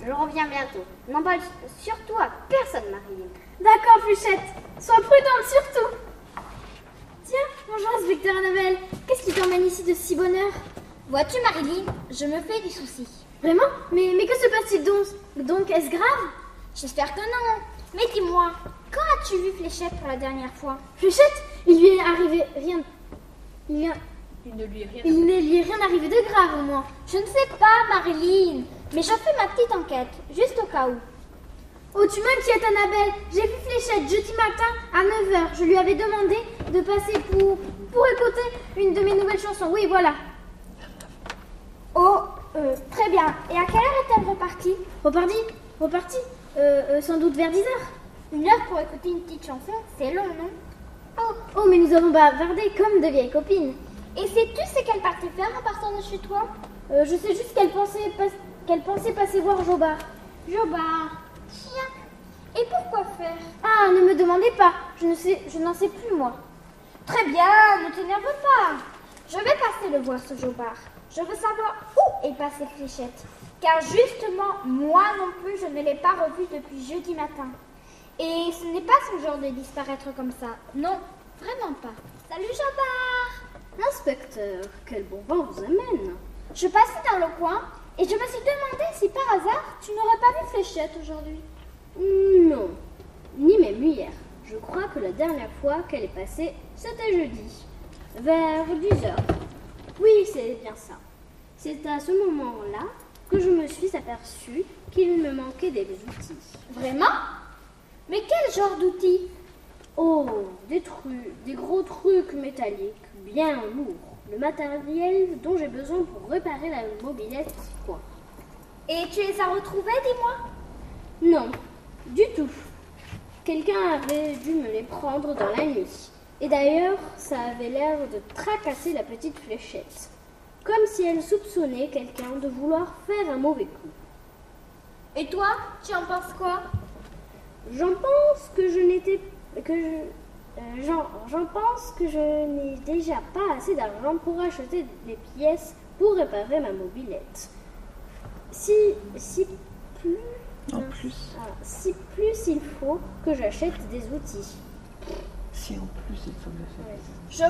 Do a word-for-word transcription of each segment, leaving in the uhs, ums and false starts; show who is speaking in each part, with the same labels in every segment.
Speaker 1: Je reviens bientôt. N'en parle surtout à personne, Marilyn.
Speaker 2: D'accord, Fléchette. Sois prudente surtout. Tiens, bonjour, inspecteur Annabelle. Qu'est-ce qui t'emmène ici de si bonne heure?
Speaker 1: Vois-tu, Marilyn, je me fais des soucis.
Speaker 2: Vraiment? Mais, mais que se passe-t-il donc? Donc, est-ce grave?
Speaker 1: J'espère que non. Mais dis-moi, quand as-tu vu Fléchette pour la dernière fois?
Speaker 2: Fléchette? Il lui est arrivé rien... Il, y a...
Speaker 3: Il ne lui est rien.
Speaker 2: Il ne lui est rien arrivé de grave, au moins.
Speaker 1: Je ne sais pas, Marilyn. Mais je fais ma petite enquête, juste au cas où.
Speaker 2: Oh, tu m'inquiètes, Annabelle. J'ai vu Fléchette jeudi matin à neuf heures. Je lui avais demandé de passer pour, pour écouter une de mes nouvelles chansons. Oui, voilà.
Speaker 1: Oh, euh, très bien. Et à quelle heure est-elle repartie?
Speaker 2: Repartie? Repartie euh, euh, Sans doute vers dix heures.
Speaker 1: Une heure pour écouter une petite chanson, c'est long, non?
Speaker 2: Oh, oh, mais nous avons bavardé comme de vieilles copines.
Speaker 1: Et sais-tu ce qu'elle partait faire en partant de chez toi?
Speaker 2: euh, Je sais juste qu'elle pensait, pas... qu'elle pensait passer voir Jobard.
Speaker 1: Jobard? Tiens. Et pourquoi faire?
Speaker 2: Ah, ne me demandez pas. Je ne sais, je n'en sais plus, moi.
Speaker 1: Très bien, ne t'énerve pas. Je vais passer le voir, ce Jobard. Je veux savoir où est passée Fléchette. Car justement, moi non plus, je ne l'ai pas revue depuis jeudi matin. Et ce n'est pas son genre de disparaître comme ça. Non, vraiment pas. Salut, Jobard.
Speaker 2: Inspecteur, quel bon vent vous amène.
Speaker 1: Je passais dans le coin et je me suis demandé si par hasard tu n'aurais pas vu Fléchette aujourd'hui.
Speaker 2: Non, ni même hier. Je crois que la dernière fois qu'elle est passée, c'était jeudi, vers dix heures. Oui, c'est bien ça. C'est à ce moment-là que je me suis aperçue qu'il me manquait des outils.
Speaker 1: Vraiment? Mais quel genre d'outils?
Speaker 2: Oh, des trucs, des gros trucs métalliques, bien lourds. Le matériel dont j'ai besoin pour réparer la mobilette, quoi.
Speaker 1: Et tu les as retrouvés, dis-moi?
Speaker 2: Non, du tout. Quelqu'un avait dû me les prendre dans la nuit. Et d'ailleurs, ça avait l'air de tracasser la petite Fléchette. Comme si elle soupçonnait quelqu'un de vouloir faire un mauvais coup.
Speaker 1: Et toi, tu en penses quoi?
Speaker 2: J'en pense que je n'étais... que je... Euh, j'en, j'en pense que je n'ai déjà pas assez d'argent pour acheter des pièces pour réparer ma mobilette. Si... si plus...
Speaker 3: En plus.
Speaker 2: Ah, si plus il faut que j'achète des outils.
Speaker 3: Si en plus il faut le faire.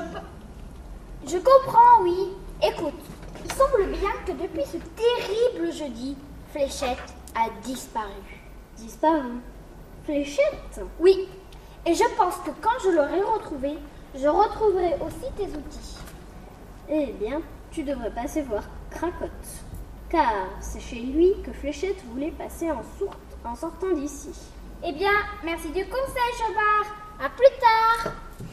Speaker 1: Je, je comprends, oui. Écoute, il semble bien que depuis ce terrible jeudi, Fléchette a disparu.
Speaker 2: Disparu? Fléchette?
Speaker 1: Oui. Et je pense que quand je l'aurai retrouvée, je retrouverai aussi tes outils.
Speaker 2: Eh bien, tu devrais passer voir Cracotte. Car c'est chez lui que Fléchette voulait passer en, sour- en sortant d'ici.
Speaker 1: Eh bien, merci du conseil, Jobard. À plus tard.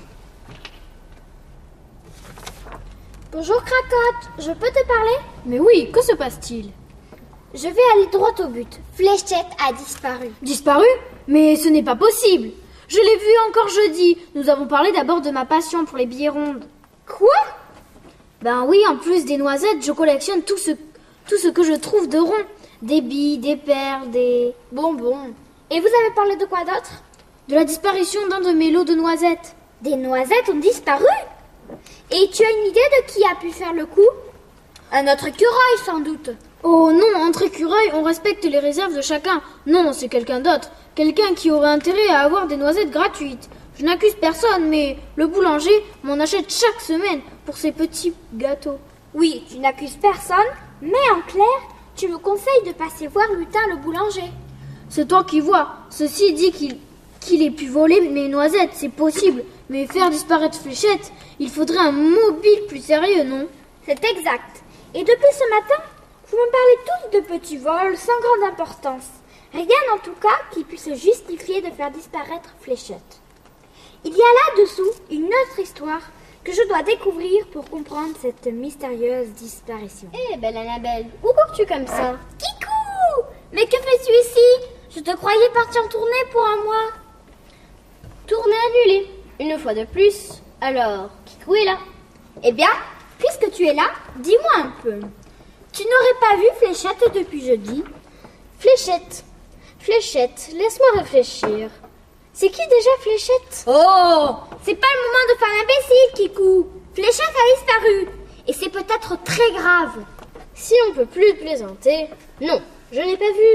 Speaker 1: Bonjour, Cracotte. Je peux te parler?
Speaker 2: Mais oui, que se passe-t-il?
Speaker 1: Je vais aller droit au but. Fléchette a disparu.
Speaker 2: Disparu? Mais ce n'est pas possible. Je l'ai vue encore jeudi. Nous avons parlé d'abord de ma passion pour les billets rondes.
Speaker 1: Quoi?
Speaker 2: Ben oui, en plus des noisettes, je collectionne tout ce, tout ce que je trouve de rond. Des billes, des perles, des bonbons.
Speaker 1: Et vous avez parlé de quoi d'autre?
Speaker 2: De la disparition d'un de mes lots de noisettes.
Speaker 1: Des noisettes ont disparu? Et tu as une idée de qui a pu faire le coup? Un autre écureuil, sans doute.
Speaker 2: Oh non, entre écureuils, on respecte les réserves de chacun. Non, c'est quelqu'un d'autre. Quelqu'un qui aurait intérêt à avoir des noisettes gratuites. Je n'accuse personne, mais le boulanger m'en achète chaque semaine pour ses petits gâteaux.
Speaker 1: Oui, tu n'accuses personne, mais en clair, tu me conseilles de passer voir Lutin le boulanger.
Speaker 2: C'est toi qui vois. Ceci dit qu'il qu'il ait pu voler mes noisettes, c'est possible. Mais faire disparaître Fléchette, il faudrait un mobile plus sérieux, non?
Speaker 1: C'est exact. Et depuis ce matin, vous me parlez tous de petits vols sans grande importance. Rien en tout cas qui puisse justifier de faire disparaître Fléchette. Il y a là-dessous une autre histoire que je dois découvrir pour comprendre cette mystérieuse disparition.
Speaker 2: Eh, belle Annabelle, où cours-tu comme ça?
Speaker 1: Kikou! Mais que fais-tu ici? Je te croyais partie en tournée pour un mois.
Speaker 2: Tournée annulée, une fois de plus. Alors, Kikou est là.
Speaker 1: Eh bien, puisque tu es là, dis-moi un peu. Tu n'aurais pas vu Fléchette depuis jeudi?
Speaker 2: Fléchette, Fléchette, laisse-moi réfléchir. C'est qui déjà Fléchette?
Speaker 1: Oh, c'est pas le moment de faire l'imbécile, Kikou. Fléchette a disparu. Et c'est peut-être très grave.
Speaker 2: Si on peut plus plaisanter. Non, je n'ai pas vu,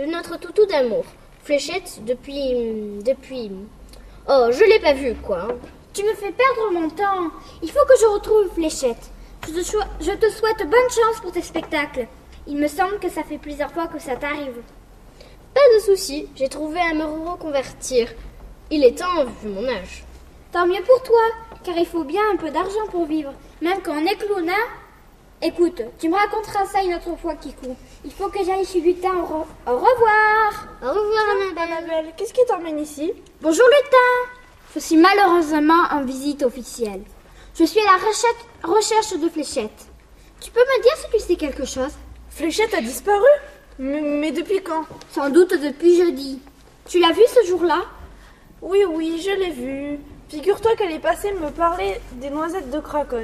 Speaker 2: notre toutou d'amour. Fléchette, depuis... depuis... Oh, je l'ai pas vue, quoi. Hein.
Speaker 1: Tu me fais perdre mon temps. Il faut que je retrouve Fléchette. Je te, cho- je te souhaite bonne chance pour tes spectacles. Il me semble que ça fait plusieurs fois que ça t'arrive.
Speaker 2: Pas de souci, j'ai trouvé à me reconvertir. Il est temps, vu mon âge.
Speaker 1: Tant mieux pour toi, car il faut bien un peu d'argent pour vivre, même quand on est clown, hein. Écoute, tu me raconteras ça une autre fois, Kikou. Il faut que j'aille chez Lutin. Au, re- au revoir.
Speaker 2: Au revoir, Annabelle.
Speaker 4: Annabelle, qu'est-ce qui t'emmène ici?
Speaker 1: Bonjour, Lutin. Je suis malheureusement en visite officielle. Je suis à la recherche, recherche de Fléchette. Tu peux me dire si tu sais quelque chose?
Speaker 4: Fléchette a disparu? Mais, mais depuis quand?
Speaker 1: Sans doute depuis jeudi. Tu l'as vue ce jour-là?
Speaker 4: Oui, oui, je l'ai vue. Figure-toi qu'elle est passée me parler des noisettes de Cracotte.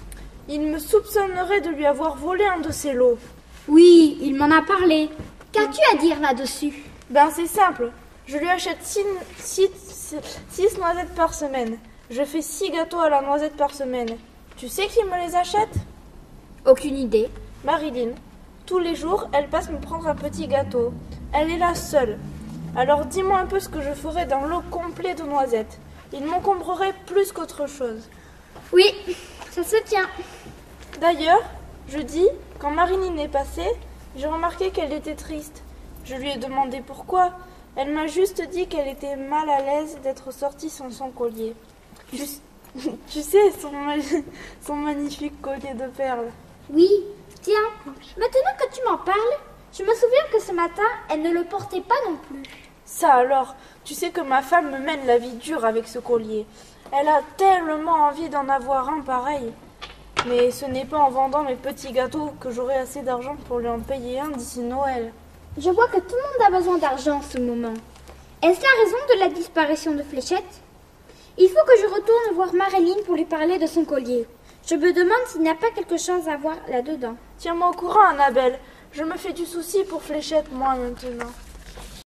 Speaker 4: Il me soupçonnerait de lui avoir volé un de ses lots.
Speaker 1: Oui, il m'en a parlé. Qu'as-tu à dire là-dessus?
Speaker 4: Ben c'est simple. Je lui achète six, six, six noisettes par semaine. Je fais six gâteaux à la noisette par semaine. Tu sais qui me les achète?
Speaker 1: Aucune idée.
Speaker 4: Marilyn. Tous les jours, elle passe me prendre un petit gâteau. Elle est là seule. Alors dis-moi un peu ce que je ferais dans l'eau complet de noisettes. Il m'encombrerait plus qu'autre chose.
Speaker 1: Oui, ça se tient.
Speaker 4: D'ailleurs, jeudi, quand Marilyn est passée, j'ai remarqué qu'elle était triste. Je lui ai demandé pourquoi. Elle m'a juste dit qu'elle était mal à l'aise d'être sortie sans son collier. Tu, tu sais, son, son magnifique collier de perles.
Speaker 1: Oui, tiens, maintenant que tu m'en parles, je me souviens que ce matin, elle ne le portait pas non plus.
Speaker 4: Ça alors, tu sais que ma femme me mène la vie dure avec ce collier. Elle a tellement envie d'en avoir un pareil. Mais ce n'est pas en vendant mes petits gâteaux que j'aurai assez d'argent pour lui en payer un d'ici Noël.
Speaker 1: Je vois que tout le monde a besoin d'argent en ce moment. Est-ce la raison de la disparition de Fléchette? Il faut que je retourne voir Marilyn pour lui parler de son collier. Je me demande s'il n'y a pas quelque chose à voir là-dedans.
Speaker 4: Tiens-moi au courant, Annabelle. Je me fais du souci pour Fléchette, moi, maintenant.